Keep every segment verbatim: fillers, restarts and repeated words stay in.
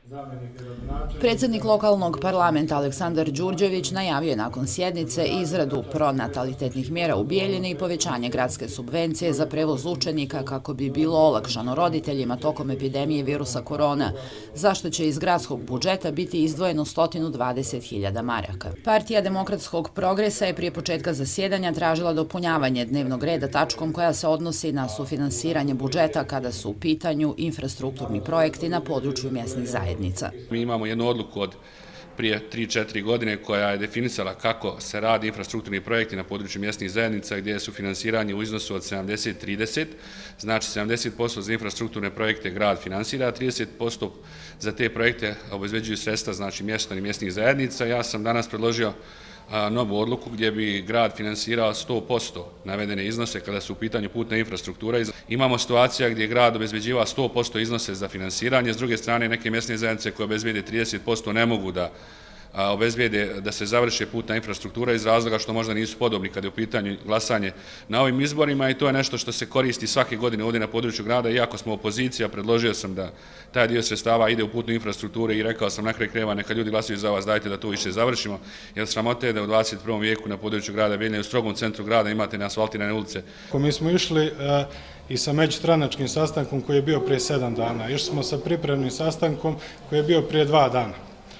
Predsjednik lokalnog parlamenta Aleksandar Đurđević najavio je nakon sjednice izradu pronatalitetnih mjera u Bijeljini i povećanje gradske subvencije za prevoz učenika kako bi bilo olakšano roditeljima tokom epidemije virusa korona, zašto će iz gradskog budžeta biti izdvojeno sto dvadeset hiljada maraka. Partija Demokratskog progresa je prije početka zasjedanja tražila dopunjavanje dnevnog reda tačkom koja se odnosi na sufinansiranje budžeta kada su u pitanju infrastrukturni projekti na području mjesnih zajednica. Mi imamo jednu odluku od prije tri četiri godine koja je definisala kako se radi infrastrukturni projekti na području mjesnih zajednica gdje su finansiranje u iznosu od sedamdeset trideset, znači sedamdeset posto za infrastrukturne projekte grad finansira, a trideset posto za te projekte obezbeđuju sredstva, znači mještani mjesnih zajednica. Ja sam danas predložio novu odluku gdje bi grad finansirao sto posto navedene iznose kada su u pitanju putna infrastruktura. Imamo situacija gdje grad obezbeđiva sto posto iznose za finansiranje, s druge strane neke mjesne zajednice koje obezbijede trideset posto ne mogu da obezbijede da se završe putna infrastruktura iz razloga što možda nisu podobni kada je u pitanju glasanje na ovim izborima, i to je nešto što se koristi svake godine ovdje na području grada. Iako smo opozicija, predložio sam da taj dio sredstava ide u putnu infrastrukturu i rekao sam na kraju krajeva neka ljudi glasuju za vas, dajte da to više završimo, jer sramote je da u dvadeset prvom vijeku na području grada Bijeljine u strogom centru grada imate neasfaltirane ulice. Mi smo išli i sa međustranačkim sastankom koji je bio prije sedam dana, išli smo sa pripremnim sastankom koji je bio prije dva dana.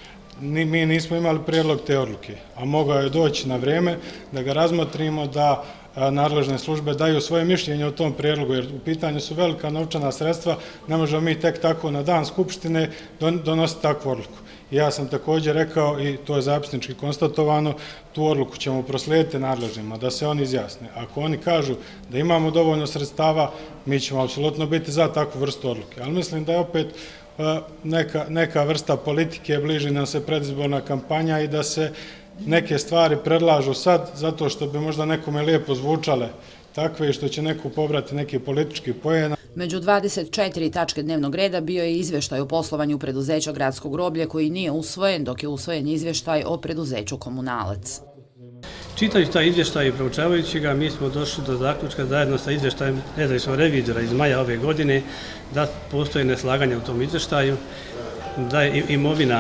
Mi nismo imali prijedlog te odluke, a mogao je doći na vrijeme da ga razmotrimo, da nadležne službe daju svoje mišljenje o tom prijedlogu, jer u pitanju su velika novčana sredstva, ne možemo mi tek tako na dan Skupštine donositi takvu odluku. Ja sam također rekao, i to je zapisnički konstatovano, tu odluku ćemo proslijediti nadležnima da se oni izjasne. Ako oni kažu da imamo dovoljno sredstava, mi ćemo apsolutno biti za takvu vrstu odluke. Ali mislim da je opet Neka, neka vrsta politike, bliži nam se predizborna kampanja i da se neke stvari predlažu sad zato što bi možda nekome lijepo zvučale takve i što će neko pobrati neki politički poen. Među dvadeset četiri tačke dnevnog reda bio je izvještaj o poslovanju preduzeća Gradsko groblje koji nije usvojen, dok je usvojen izvještaj o preduzeću Komunalac. Čitajući taj izvještaj i proučavajući ga, mi smo došli do zaključka zajedno sa izvještajem nezavisnog revizora iz maja ove godine da postoje neslaganja u tom izvještaju, da je imovina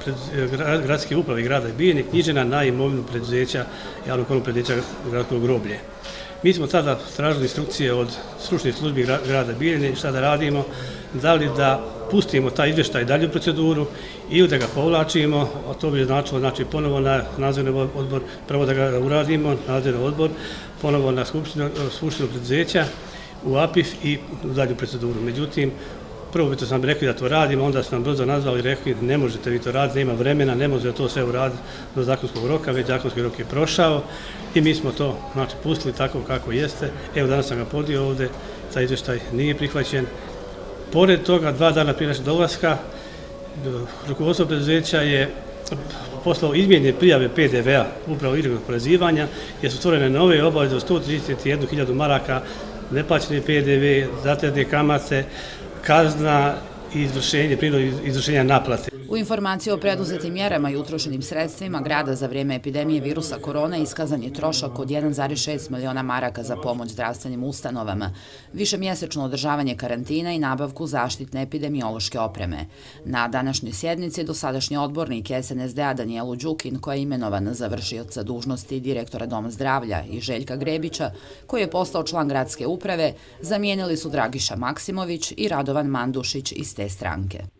gradske uprave grada Bijeljine knjižena na imovinu preduzeća, javnog komunalnog preduzeća Gradsko groblje. Mi smo tada tražili instrukcije od stručnih službi grada Bijeljine šta da radimo, da li da pustimo taj izvještaj dalje u proceduru ili da ga povlačimo, a to bi značilo znači, ponovo na nadzorni odbor, prvo da ga uradimo, nadzorni odbor, ponovo na skupštinu preduzeća u A P I F i u dalju proceduru. Međutim, prvo bi to sam rekli da to radimo, onda su nam brzo nazvali i rekli ne možete vi to raditi, nema vremena, ne možete to sve uraditi do zakonskog roka, već zakonski rok je prošao i mi smo to znači, pustili tako kako jeste. Evo danas sam ga podio ovdje, taj izvještaj nije prihvaćen. Pored toga, dva dana prije našeg dolaska, rukovodstvo preduzeća je poslao izmjene prijave P D V-a, upravo izravnog oporezivanja, jer su stvorene nove obaveze od sto trideset jednu hiljadu maraka, neplaćeni P D V, zatezne kamate, kazna i izvršenje, prinudnog izvršenja naplate. U informaciji o preduzetim mjerama i utrošenim sredstvima grada za vrijeme epidemije virusa korona iskazan je trošak od jedan zarez šest miliona maraka za pomoć zdravstvenim ustanovama, višemjesečno održavanje karantina i nabavku zaštitne epidemiološke opreme. Na današnjoj sjednici dosadašnji odbornik S N S D-a Danijelu Đukin, koja je imenovana za vršioca dužnosti direktora Doma zdravlja, i Željka Grebića, koji je postao član gradske uprave, zamijenili su Dragiša Maksimović i Radovan Mandušić iz te stranke.